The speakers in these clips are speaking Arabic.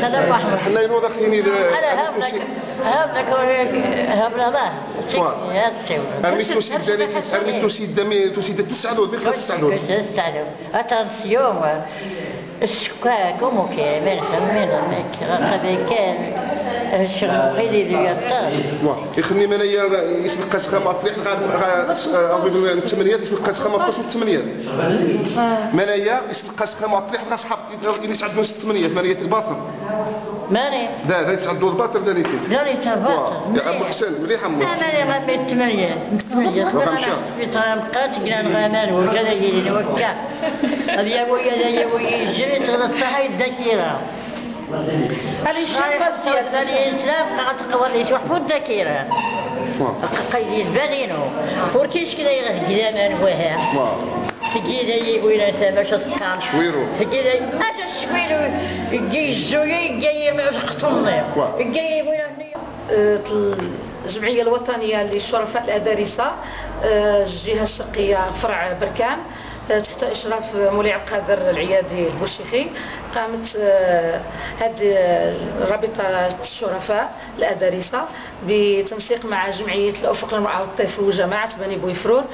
سلام احمد الله ينوض خيني انا هابلك هابلا ما ارميتو سيد ارميتو سيد تسعلو بخلا تسعلو attention السكاك ومكامل خمينا ماك راه الشغل غير لي يطاش يخلي منايا يسلق خما طليح غا الثمانيات يسلق خما تصل الثمانيات منايا يسلق خما طليح غا صحاب اللي تعدوا الثمانيات منايا الباطن ماني ذا تعدوا الباطن ذا نيتي الباطن يا ام حسن مليح امك انا غنبيت الثمانية في طرمقات كان غامر وجا يجي وكا هذه ابويا جريت غدا الصحي الذاكره هذه الشرطه ديال الاسلام غتقوى لي توحفوا الذاكره قيديز بالينو وركيش كذا يغدي زمان وها تجي يقول لها باش تقام شويرو تجي هذا شويرو يجي الزوجي جاي يقتلني جاي يقول الجمعيه الوطنيه للشرفاء الادارسه الجهه الشرقيه فرع بركان تحت إشراف مولاي عبد القادر العيادي البوشيخي قامت هذه رابطة الشرفاء الأدارسة بتنسيق مع جمعية الأفق للمرأة والطفل وجماعة بني بويفرور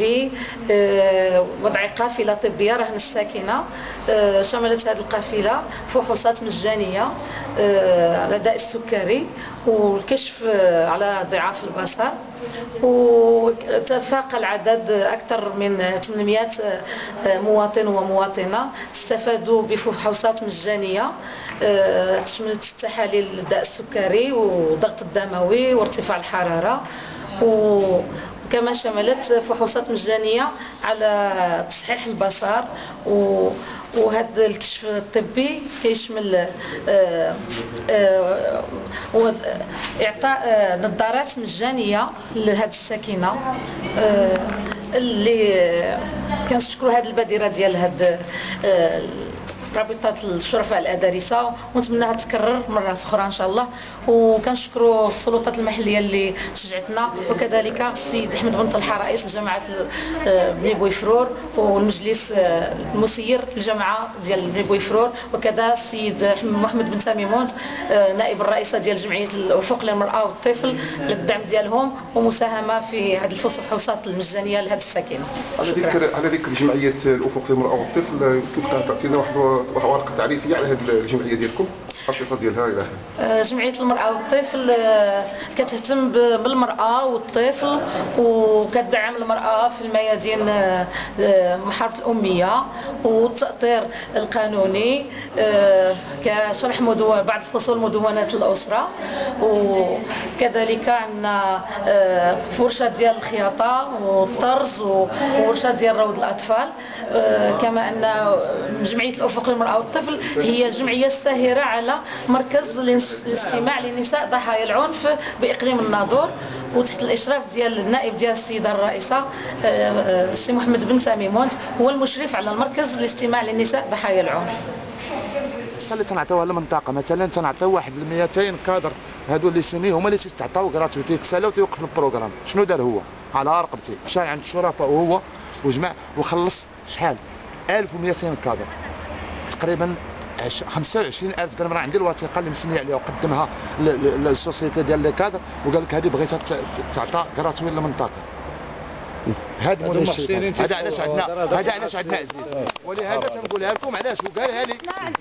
بوضع قافلة طبية رهن الساكنة. شملت هذه القافلة فحوصات مجانية على داء السكري والكشف على ضعاف البصر، وتفاقل العدد أكثر من 800 مواطن ومواطنة استفادوا بفحوصات مجانية تشملت تحاليل الداء السكري والضغط الدموي وارتفاع الحرارة، وكما شملت فحوصات مجانية على تصحيح البصر. وهذا الكشف الطبي كيشمل إعطاء نظارات مجانية لهذه الساكنة اللي كنشكروا هذه البادرة ديال هذه رابطة الشرفاء الأدارسة، ونتمناها تكرر مرات أخرى إن شاء الله. وكنشكروا السلطات المحلية اللي شجعتنا، وكذلك السيد أحمد بن طلحة رئيس جماعة بني بويفرور والمجلس المسير للجماعة ديال بني بويفرور، وكذا السيد محمد بن سامي مونت نائب الرئيسة ديال جمعية الأفق للمرأة والطفل للدعم ديالهم ومساهمة في هذه الفحوصات المجانية لهذه الساكنة. على ذكر جمعية الأفق للمرأة والطفل يمكن تعطينا واحد ورقه تعريفيه على هذه الجمعيه ديالكم، الانشطه ديالها الى جمعيه المراه والطفل كتهتم بالمراه والطفل وكتدعم المراه في الميادين محاربه الاميه والتاطير القانوني كشرح بعض فصول مدونات الاسره، وكذلك عندنا فرشه ديال الخياطه والطرز وورشه ديال روض الاطفال. كما ان جمعيه الافق للمراه والطفل هي جمعيه ساهره على مركز الاستماع لنساء ضحايا العنف باقليم الناظور، وتحت الاشراف ديال النائب ديال السيده الرئيسه السي محمد بن سامي مونت هو المشرف على المركز الاستماع للنساء ضحايا العنف. اللي تنعطيوها للمنطقه مثلا تنعطيو واحد 200 كادر هادو اللي سنين هما اللي تيتعطاو كراتويتي يتسالاو تيوقف البروغرام. شنو دار هو على رقبتي مشى عند الشرفاء وهو وجمع وخلص شحال 1200 كادر تقريبا 25,000 درهم. راه عندي الوثيقه اللي مسني عليها وقدمها للسوسيتي ديال لي كادر وقال لك هذه بغيتها تعطى كراتوي للمنطقه. هذا هذا علاش عندنا عزيز، ولهذا تنقولها لكم علاش. وقالها لي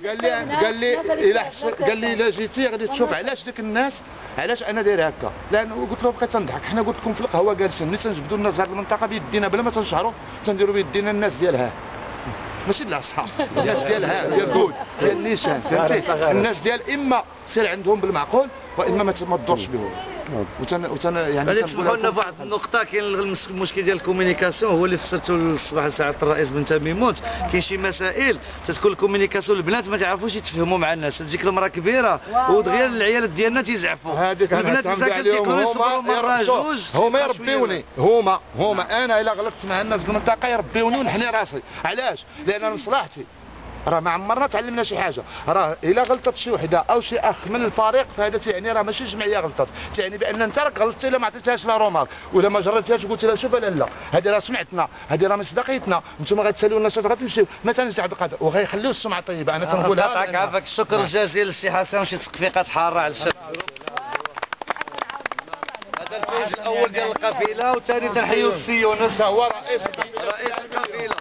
قال لي الا جيتي غادي تشوف علاش ديك الناس علاش انا داير هكا. لانه قلت له بقيت تنضحك، حنا قلت لكم في القهوه جالسين ملي تنجبدوا الناس هذه المنطقه بيدينا بلا ما تنشعروا تنديروا بيدينا الناس ديالها ماشي ديال الصحاب، الناس ديالها ديال كود ديال النيشان فهمتي. الناس ديال اما سير عندهم بالمعقول واما ما تدورش بهم. يعني تسمحوا لنا بواحد النقطه. كاين المشكل ديال الكومينيكاسيون هو اللي فسرته الصباح ساعه الرئيس بن تامي موت. كاين شي مسائل تتكون الكومينيكاسيون البنات ما تعرفوش يتفهموا مع الناس، تجيك المراه كبيره ودغيا العيالات ديالنا تيزعفوا. البنات مساكن تيكونوا يصبروا مره جوج هما يربيوني. هما انا الا غلطت مع الناس بالمنطقه يربيوني ونحني راسي. علاش؟ لان مصلحتي راه ما عمرنا تعلمنا شي حاجه. راه الا غلطت شي وحده او شي اخ من الفريق فهذا تعني راه ماشي جمعيه غلطت، تعني بان انت راك غلطتي الا ما عطيتهاش لا رومارك ولا ما جريتيهاش وقلت لها شوف لا هذه راه سمعتنا، هذه راه مصداقيتنا، انتم غتسالوا الناس غتمشيو مثلا عبد القادر وغيخليو السمعه طيبه. انا تنقولها. عافاك الشكر الجزيل للسي حسن وشي تصفيقات حاره على الشباب. هذا الفوز الاول ديال القافله وثاني تنحيوا السي يونس هو رئيس القافله.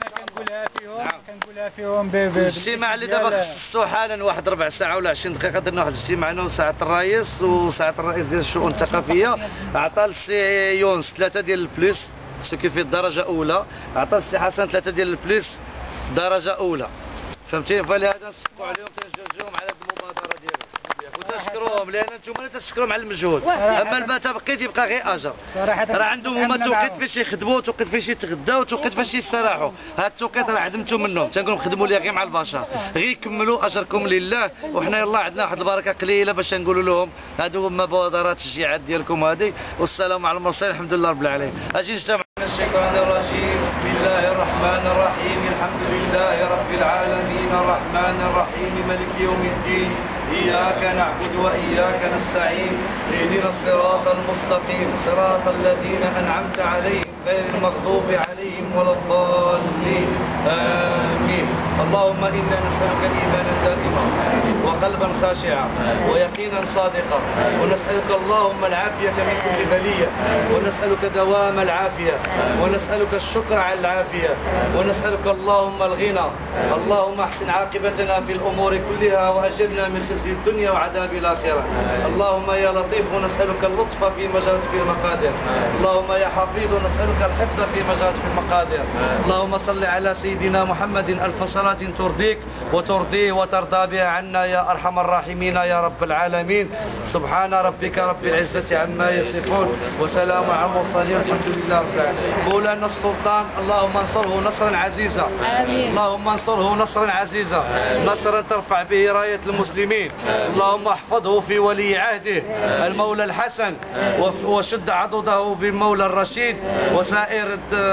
كنقولها فيهم الاجتماع اللي دابا خصصتو حالا واحد ربع ساعه ولا 20 دقيقه درنا واحد الاجتماع انا وسعاده الرئيس وسعاده الرئيس ديال الشؤون الثقافيه. عطى السي يونس 3 ديال البليس سكي في الدرجه اولى، عطى السي حسن 3 ديال البليس درجه اولى، فهمتي؟ فلهذا نصفقوا عليهم تنشجعوهم على هذه المبادره ديالهم وتشكروهم لان انتم اللي تشكروهم على المجهود. اما الباتا بقيت يبقى غير اجر. راه عندهم هما التوقيت فاش يخدموا، توقيت فاش يتغداو، توقيت فاش يستراحوا. هذا التوقيت راه عدمتوا منهم، تنقول لهم خدموا ليه غير مع البشر، غير يكملوا اجركم لله. وحنا يلاه عندنا واحد البركه قليله باش نقولوا لهم هادو هما مبادرات التشجيعات ديالكم هذه. والسلام على المرسلين، الحمد لله رب العالمين. اجي نجتمع من الشيطان الرجيم. بسم الله الرحمن الرحيم. الحمد لله رب العالمين الرحمن الرحيم مالك يوم الدين. إياك نعبد وإياك نستعين. اهدنا الصراط المستقيم صراط الذين أنعمت عليهم غير المغضوب عليهم ولا الضالين. آمين. اللهم إنا نسألك إيمانا دائما وقلبا خاشعا ويقينا صادقا، ونسألك اللهم العافية من كل بلية، ونسألك دوام العافية، ونسألك الشكر على العافية، ونسألك اللهم الغنى. اللهم احسن عاقبتنا في الأمور كلها وأجرنا من خزي الدنيا وعذاب الآخرة. اللهم يا لطيف نسألك اللطف في مجرت في المقادير. اللهم يا حفيظ نسألك الحفظ في مجرت في المقادير. اللهم صل على سيدنا محمد ألف صلاة ترضيك وترضيه وترضى بها عنا يا أرحم الراحمين يا رب العالمين. سبحان ربك رب العزة عما يصفون وسلام على المرسلين الحمد لله رب العالمين. مولانا السلطان اللهم انصره نصرا عزيزا. اللهم انصره نصرا عزيزا، نصرا ترفع به راية المسلمين. اللهم احفظه في ولي عهده المولى الحسن، وشد عضده بالمولى الرشيد وسائر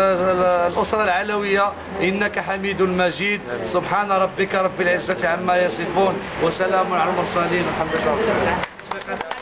الأسرة العلوية، إنك حميد مجيد. سبحان ربك رب العزة عما يصفون وسلام على المرسلين الحمد لله رب العالمين.